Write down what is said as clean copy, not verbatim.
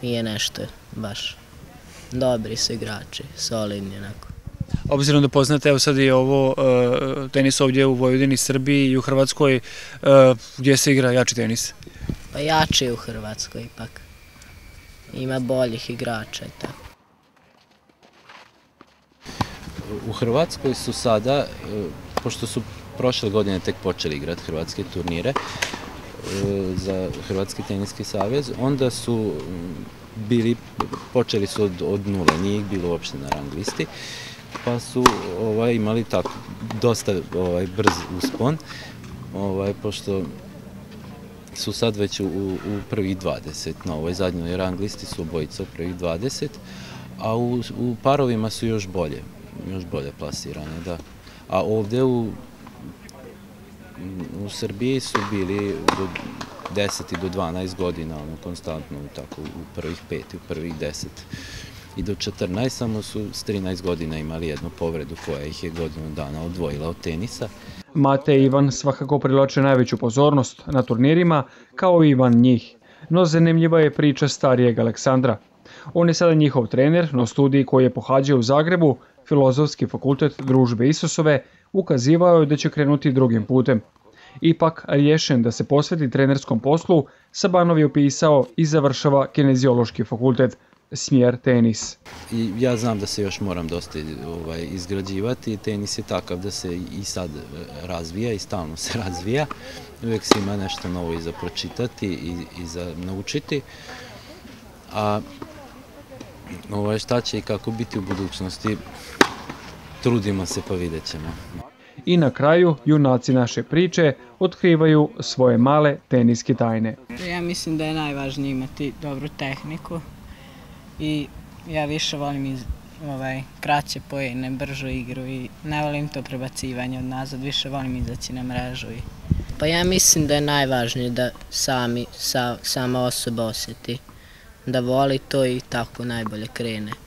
nije nešto baš. Dobri su igrači, solidni onako. Obzirom da poznate, evo sad je ovo tenis ovdje u Vojvodini, Srbiji i u Hrvatskoj, gdje se igra jači tenis? Pa jači je u Hrvatskoj ipak. Ima boljih igrača i tako. U Hrvatskoj su sada, pošto su prošle godine tek počeli igrati hrvatske turnire za Hrvatski teniski savez, onda su počeli su od nule, nije ih bilo uopšte na rang listi, pa su imali tako dosta brz uspon, pošto su sad već u prvih 20, na ovoj zadnjoj rang listi su obojica u prvih 20, a u parovima su još bolje plasirane, da. A ovdje u Srbiji su bili do 10 do 12 godina, konstantno tako u prvih 5 i u prvih 10 i do 14, samo su s 13 godina imali jednu povredu koja ih je godinu dana odvojila od tenisa. Mate i Ivan svakako privlače najveću pozornost na turnirima, kao i Ivan njih. No zanimljiva je priča starijeg Aleksandra. On je sada njihov trener, no studij koji je pohađao u Zagrebu, Filozofski fakultet Družbe Isusove, ukazivao je da će krenuti drugim putem. Ipak, rješen da se posveti trenerskom poslu, Sabanov je upisao i završava Kineziološki fakultet, smjer tenis. Ja znam da se još moram dosta izgrađivati. Tenis je takav da se i sad razvija i stalno se razvija. Uvijek se ima nešto novo i za pročitati i za naučiti. A šta će i kako biti u budućnosti, trudimo se pa vidjet ćemo. I na kraju, junaci naše priče otkrivaju svoje male teniske tajne. Ja mislim da je najvažnije imati dobru tehniku i ja više volim kraće poene, bržu igru i ne volim to prebacivanje od nazad, više volim izaći na mrežu. Pa ja mislim da je najvažnije da sama osoba osjeti, da voli to i tako najbolje krene.